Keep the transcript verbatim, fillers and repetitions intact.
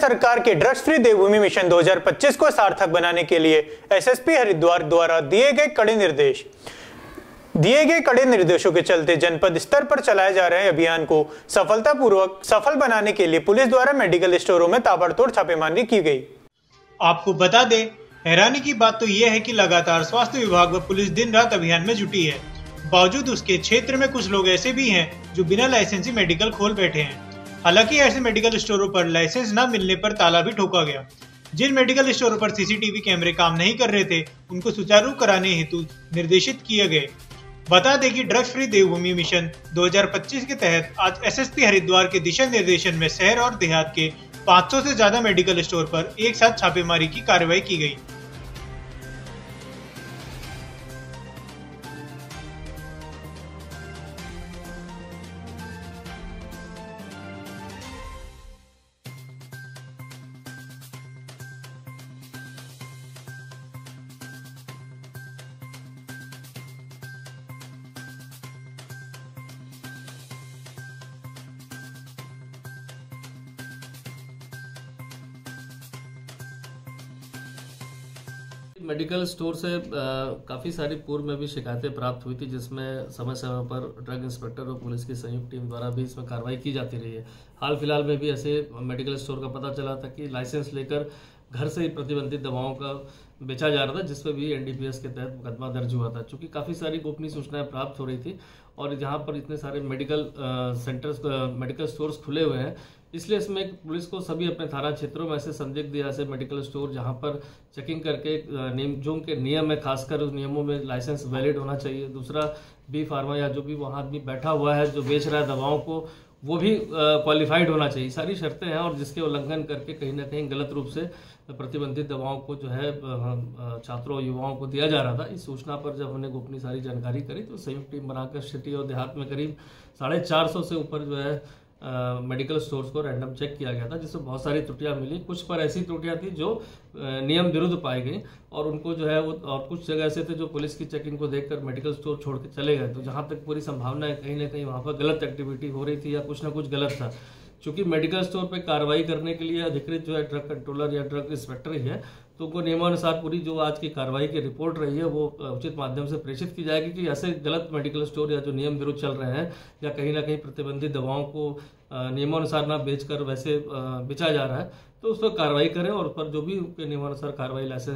सरकार के drugs free देवभूमि mission दो हज़ार पच्चीस को सार्थक बनाने के लिए एसएसपी हरिद्वार द्वारा दिए गए कड़े निर्देश दिए गए कड़े निर्देशों के चलते जनपद स्तर पर चलाए जा रहे अभियान को सफलतापूर्वक सफल बनाने के लिए पुलिस द्वारा मेडिकल स्टोरों में ताबड़तोड़ छापेमारी की गई। आपको बता दें, हैरानी की बात तो यह है कि लगातार स्वास्थ्य विभाग व पुलिस दिन रात अभियान में जुटी है। बावजूद उसके क्षेत्र में कुछ लोग ऐसे भी हैं जो बिना लाइसेंस ही मेडिकल खोल बैठे हैं। हालांकि ऐसे मेडिकल स्टोरों पर लाइसेंस न मिलने पर ताला भी ठोका गया। जिन मेडिकल स्टोरों पर सीसीटीवी कैमरे काम नहीं कर रहे थे, उनको सुचारू कराने हेतु निर्देशित किए गए। बता दें कि ड्रग्स फ्री देवभूमि मिशन दो हज़ार पच्चीस के तहत आज एसएसपी हरिद्वार के दिशा निर्देशन में शहर और देहात के पाँच सौ से ज्यादा मेडिकल स्टोर पर एक साथ छापेमारी की कार्रवाई की गई। मेडिकल स्टोर से काफ़ी सारी पूर्व में भी शिकायतें प्राप्त हुई थी, जिसमें समय समय पर ड्रग इंस्पेक्टर और पुलिस की संयुक्त टीम द्वारा भी इसमें कार्रवाई की जाती रही है। हाल फिलहाल में भी ऐसे मेडिकल स्टोर का पता चला था कि लाइसेंस लेकर घर से ही प्रतिबंधित दवाओं का बेचा जा रहा था, जिस पर भी एनडीपीएस के तहत मुकदमा दर्ज हुआ था। चूँकि काफ़ी सारी गोपनीय सूचनाएं प्राप्त हो रही थी और जहाँ पर इतने सारे मेडिकल सेंटर्स मेडिकल स्टोर्स खुले हुए हैं, इसलिए इसमें पुलिस को सभी अपने थाना क्षेत्रों में ऐसे संदिग्ध ऐसे मेडिकल स्टोर जहां पर चेकिंग करके नियम जो उनके नियम है, खासकर उस नियमों में लाइसेंस वैलिड होना चाहिए। दूसरा, बी फार्मा या जो भी वहां आदमी बैठा हुआ है जो बेच रहा है दवाओं को, वो भी क्वालिफाइड होना चाहिए। सारी शर्तें हैं और जिसके उल्लंघन करके कहीं ना कहीं गलत रूप से प्रतिबंधित दवाओं को जो है छात्रों युवाओं को दिया जा रहा था। इस सूचना पर जब हमने गोपनीय सारी जानकारी करी तो संयुक्त टीम बनाकर सिटी और देहात में करीब साढ़े चार सौ से ऊपर जो है मेडिकल uh, स्टोर्स को रैंडम चेक किया गया था, जिसमें बहुत सारी त्रुटियां मिली। कुछ पर ऐसी त्रुटियां थी जो uh, नियम विरुद्ध पाई गई और उनको जो है वो, और कुछ जगह ऐसे थे जो पुलिस की चेकिंग को देखकर मेडिकल स्टोर छोड़ के चले गए। तो जहां तक पूरी संभावना है कहीं ना कहीं वहां पर गलत एक्टिविटी हो रही थी या कुछ ना कुछ गलत था। चूंकि मेडिकल स्टोर पर कार्रवाई करने के लिए अधिकृत जो है ड्रग कंट्रोलर या ड्रग इंस्पेक्टर ही है, तो उनको नियमानुसार पूरी जो आज की कार्रवाई की रिपोर्ट रही है वो उचित माध्यम से प्रेषित की जाएगी कि ऐसे गलत मेडिकल स्टोर या जो नियम विरुद्ध चल रहे हैं या कहीं ना कहीं प्रतिबंधित दवाओं को नियमानुसार ना बेचकर वैसे बेचा जा रहा है, तो उस पर कार्रवाई करें और उस पर जो भी उनके नियमानुसार कार्रवाई लाइसेंस